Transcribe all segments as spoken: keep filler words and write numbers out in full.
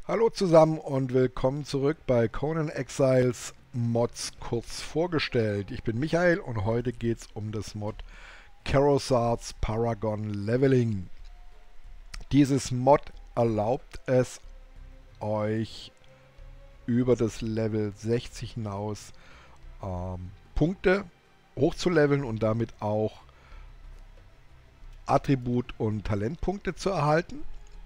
Hallo zusammen und willkommen zurück bei Conan Exiles Mods kurz vorgestellt. Ich bin Michael und heute geht es um das Mod Kerosarts Paragon Leveling. Dieses Mod erlaubt es euch über das Level sechzig hinaus ähm, Punkte hochzuleveln und damit auch Attribut- und Talentpunkte zu erhalten.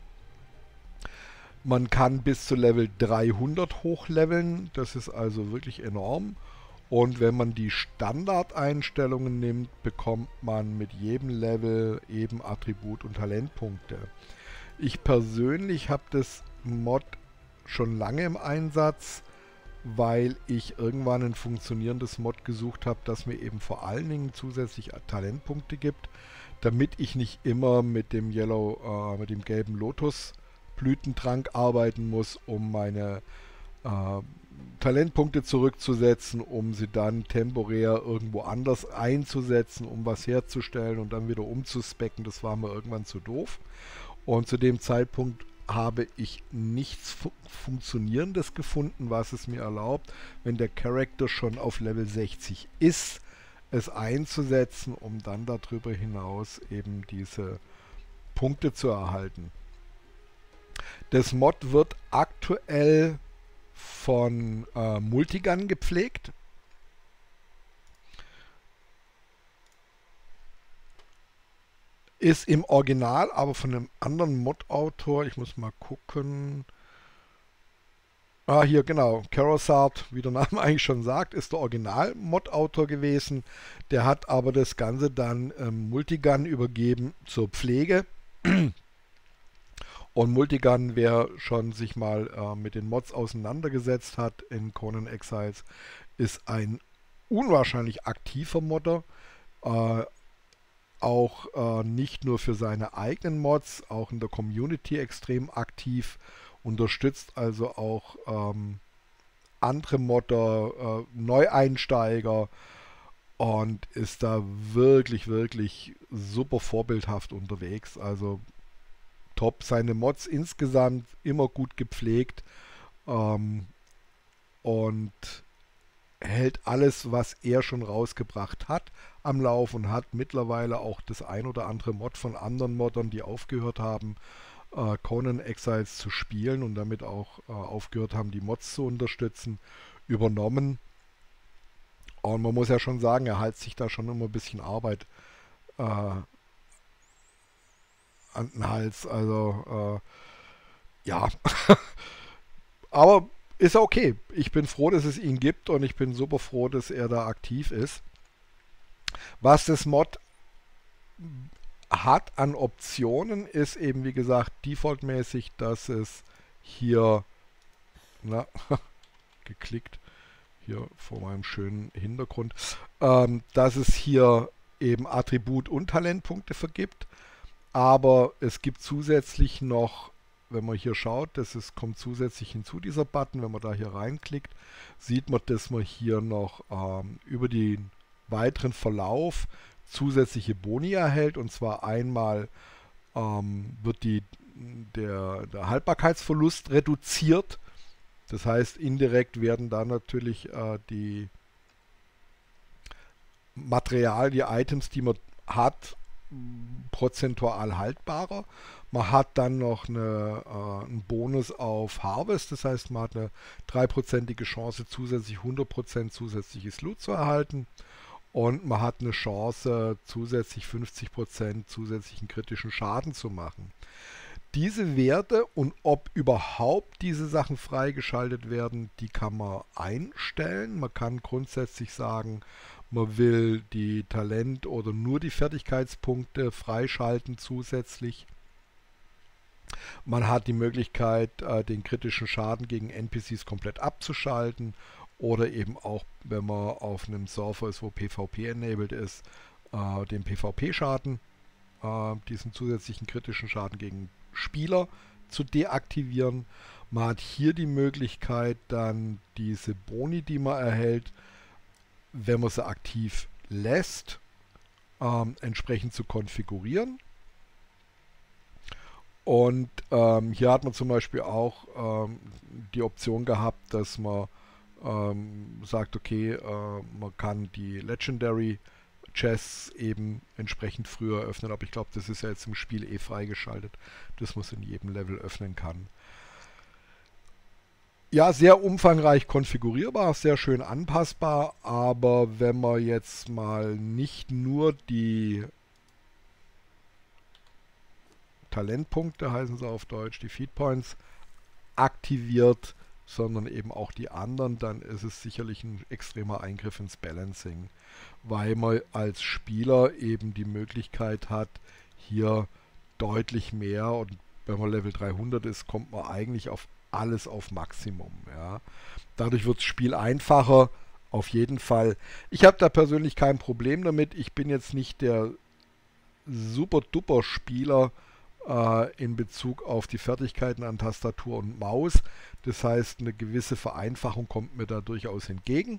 Man kann bis zu Level dreihundert hochleveln, das ist also wirklich enorm. Und wenn man die Standardeinstellungen nimmt, bekommt man mit jedem Level eben Attribut- und Talentpunkte. Ich persönlich habe das Mod schon lange im Einsatz, weil ich irgendwann ein funktionierendes Mod gesucht habe, das mir eben vor allen Dingen zusätzlich Talentpunkte gibt, damit ich nicht immer mit dem Yellow, äh, mit dem gelben Lotus Blütentrank arbeiten muss, um meine äh, Talentpunkte zurückzusetzen, um sie dann temporär irgendwo anders einzusetzen, um was herzustellen und dann wieder umzuspecken. Das war mir irgendwann zu doof. Und zu dem Zeitpunkt habe ich nichts fu Funktionierendes gefunden, was es mir erlaubt, wenn der Charakter schon auf Level sechzig ist, es einzusetzen, um dann darüber hinaus eben diese Punkte zu erhalten. Das Mod wird aktuell von äh, Multigun gepflegt. Ist im Original, aber von einem anderen Mod-Autor. Ich muss mal gucken. Ah, hier genau. Kerosart, wie der Name eigentlich schon sagt, ist der Original-Mod-Autor gewesen. Der hat aber das Ganze dann ähm, Multigun übergeben zur Pflege. Und Multigun, wer schon sich mal äh, mit den Mods auseinandergesetzt hat in Conan Exiles, ist ein unwahrscheinlich aktiver Modder. Äh, auch äh, nicht nur für seine eigenen Mods, auch in der Community extrem aktiv. Unterstützt also auch ähm, andere Modder, äh, Neueinsteiger und ist da wirklich, wirklich super vorbildhaft unterwegs. Also top. Seine Mods insgesamt immer gut gepflegt ähm, und hält alles, was er schon rausgebracht hat, am Lauf und hat mittlerweile auch das ein oder andere Mod von anderen Moddern, die aufgehört haben, äh, Conan Exiles zu spielen und damit auch äh, aufgehört haben, die Mods zu unterstützen, übernommen. Und man muss ja schon sagen, er hält sich da schon immer ein bisschen Arbeit äh, an den Hals. Also äh, ja, aber ist okay. Ich bin froh, dass es ihn gibt und ich bin super froh, dass er da aktiv ist. Was das Mod hat an Optionen, ist eben wie gesagt defaultmäßig, dass es hier, na, geklickt, hier vor meinem schönen Hintergrund, ähm, dass es hier eben Attribut- und Talentpunkte vergibt. Aber es gibt zusätzlich noch, wenn man hier schaut, das ist, kommt zusätzlich hinzu, dieser Button, wenn man da hier reinklickt, sieht man, dass man hier noch ähm, über den weiteren Verlauf zusätzliche Boni erhält. Und zwar einmal ähm, wird die, der, der Haltbarkeitsverlust reduziert. Das heißt, indirekt werden da natürlich äh, die Materialien, die Items, die man hat, prozentual haltbarer. Man hat dann noch eine, äh, einen Bonus auf Harvest, das heißt, man hat eine dreiprozentige Chance, zusätzlich hundert Prozent zusätzliches Loot zu erhalten. Und man hat eine Chance, zusätzlich fünfzig Prozent zusätzlichen kritischen Schaden zu machen. Diese Werte und ob überhaupt diese Sachen freigeschaltet werden, die kann man einstellen. Man kann grundsätzlich sagen, man will die Talent- oder nur die Fertigkeitspunkte freischalten zusätzlich. Man hat die Möglichkeit, den kritischen Schaden gegen N P Cs komplett abzuschalten oder eben auch, wenn man auf einem Server ist, wo PvP enabled ist, den PvP-Schaden, diesen zusätzlichen kritischen Schaden gegen Spieler zu deaktivieren. Man hat hier die Möglichkeit, dann diese Boni, die man erhält, wenn man sie aktiv lässt, ähm, entsprechend zu konfigurieren. Und ähm, hier hat man zum Beispiel auch ähm, die Option gehabt, dass man ähm, sagt, okay, äh, man kann die Legendary Chests eben entsprechend früher öffnen, aber ich glaube, das ist ja jetzt im Spiel eh freigeschaltet, dass man es in jedem Level öffnen kann. Ja, sehr umfangreich konfigurierbar, sehr schön anpassbar, aber wenn man jetzt mal nicht nur die Talentpunkte, heißen sie auf Deutsch, die Feed Points, aktiviert, sondern eben auch die anderen, dann ist es sicherlich ein extremer Eingriff ins Balancing, weil man als Spieler eben die Möglichkeit hat, hier deutlich mehr, und wenn man Level dreihundert ist, kommt man eigentlich auf alles auf Maximum. Ja. Dadurch wird das Spiel einfacher, auf jeden Fall. Ich habe da persönlich kein Problem damit. Ich bin jetzt nicht der super duper Spieler äh, in Bezug auf die Fertigkeiten an Tastatur und Maus. Das heißt, eine gewisse Vereinfachung kommt mir da durchaus entgegen.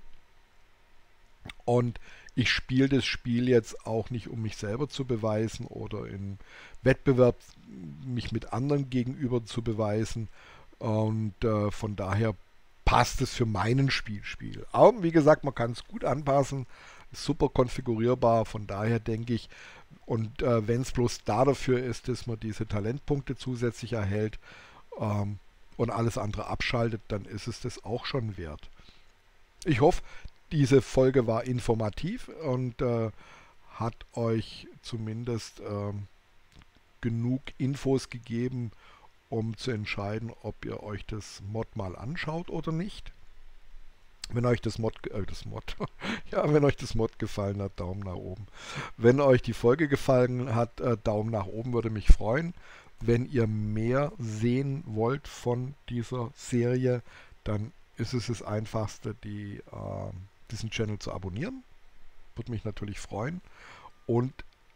Und ich spiele das Spiel jetzt auch nicht, um mich selber zu beweisen oder im Wettbewerb mich mit anderen gegenüber zu beweisen. Und äh, von daher passt es für meinen Spielspiel. Aber wie gesagt, man kann es gut anpassen, super konfigurierbar. Von daher denke ich, und äh, wenn es bloß da dafür ist, dass man diese Talentpunkte zusätzlich erhält ähm, und alles andere abschaltet, dann ist es das auch schon wert. Ich hoffe, diese Folge war informativ und äh, hat euch zumindest äh, genug Infos gegeben, um zu entscheiden, ob ihr euch das Mod mal anschaut oder nicht. Wenn euch das Mod, äh, das Mod, ja, wenn euch das Mod gefallen hat, Daumen nach oben. Wenn euch die Folge gefallen hat, äh, Daumen nach oben, würde mich freuen. Wenn ihr mehr sehen wollt von dieser Serie, dann ist es das Einfachste, die, äh, diesen Channel zu abonnieren. Würde mich natürlich freuen. Und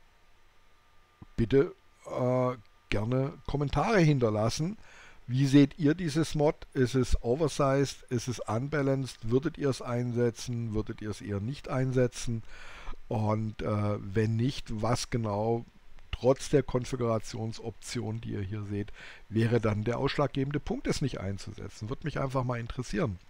bitte äh, gerne Kommentare hinterlassen. Wie seht ihr dieses Mod? Ist es oversized? Ist es unbalanced? Würdet ihr es einsetzen? Würdet ihr es eher nicht einsetzen? Und äh, wenn nicht, was genau trotz der Konfigurationsoption, die ihr hier seht, wäre dann der ausschlaggebende Punkt, es nicht einzusetzen? Würde mich einfach mal interessieren.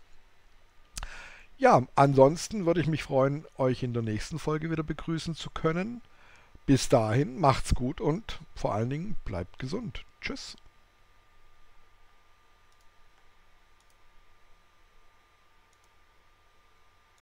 Ja, ansonsten würde ich mich freuen, euch in der nächsten Folge wieder begrüßen zu können. Bis dahin, macht's gut und vor allen Dingen bleibt gesund. Tschüss.